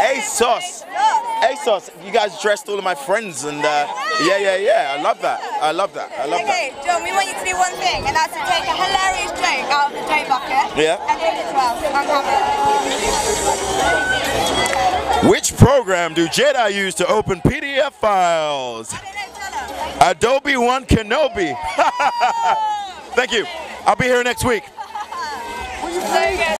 ASOS. ASOS. You guys dressed all of my friends, and yeah. I love that. I love that. Okay, John, we want you to do one thing, and that's to take a hilarious joke out of the joke bucket. Yeah. And give it to us on camera. Which program do Jedi use to open PDF files? I don't know, tell us. Adobe One Kenobi. Thank you. I'll be here next week. So good.